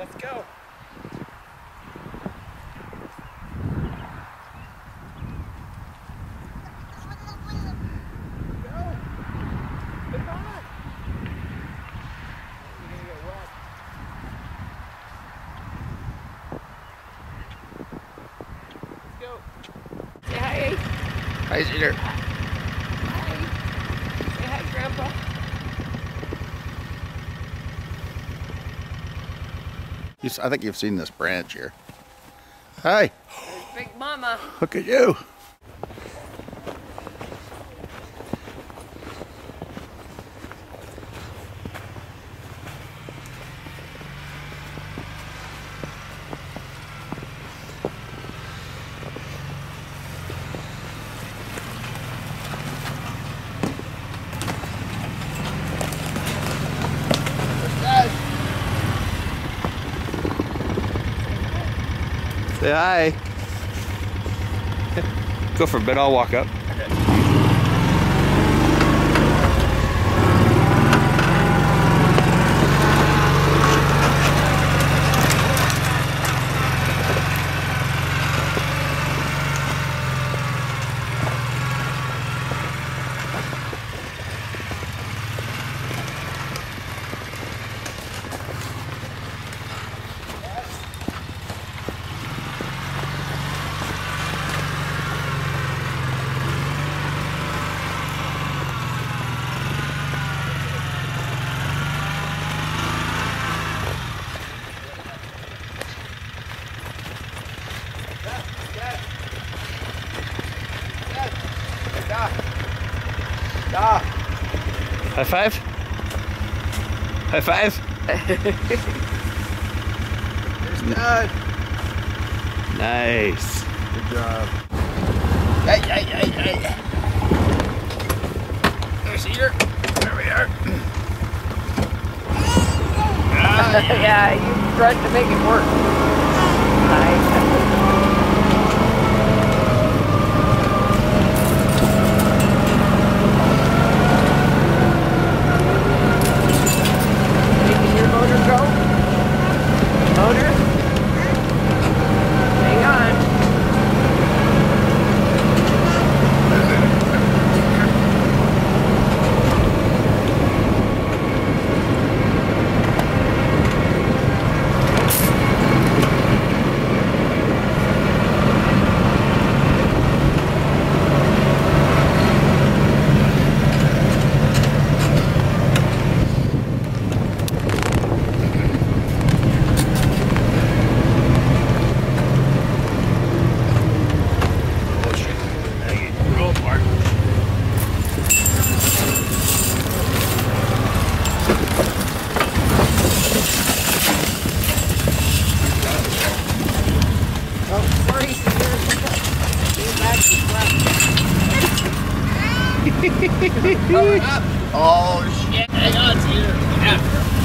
Let's go. Say hi. Hi, Cedar. Hi. Say hi, Grandpa. I think you've seen this branch here. Hi. There's Big Mama. Look at you. Say hi. Go for a bit, I'll walk up. High five? High five? There's Dad. Nice. Good job. Hey, hey, hey, hey. There's Cedar. There we are. Yeah, you tried to make it work. Nice. Oh shit, hang on, Cedar. Yeah.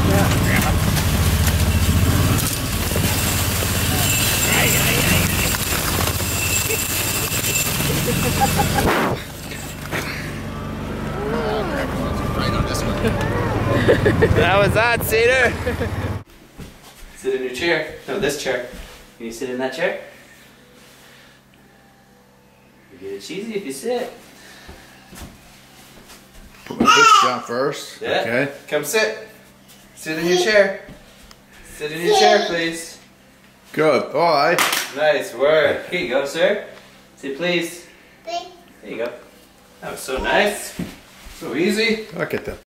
Right on this one. That was that, Cedar. Sit in your chair. No, this chair. Can you sit in that chair? You get it cheesy if you sit. Put my fish down first. Yeah. Okay. Come sit. Sit in your chair. Sit in your chair, please. Good. Bye. Nice work. Here you go, sir. Say please. There you go. That was so nice. So easy. Look at that.